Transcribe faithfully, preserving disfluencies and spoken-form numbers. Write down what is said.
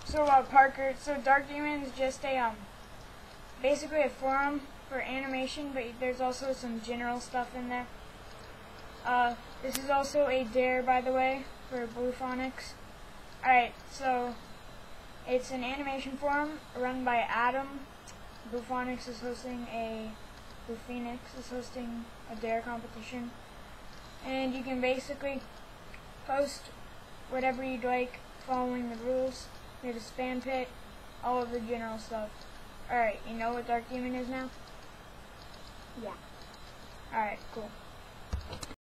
So uh, Parker, so DarkDemon is just a um, basically a forum for animation, but there's also some general stuff in there. Uh, this is also a dare, by the way, for Bluephonics. Alright, so it's an animation forum run by Adam. Bluephonics is hosting a Bluephoenix is hosting a dare competition, and you can basically post whatever you'd like, following the rules. There's a spam pit, all of the general stuff. Alright, you know what DarkDemon is now? Yeah. Alright, cool.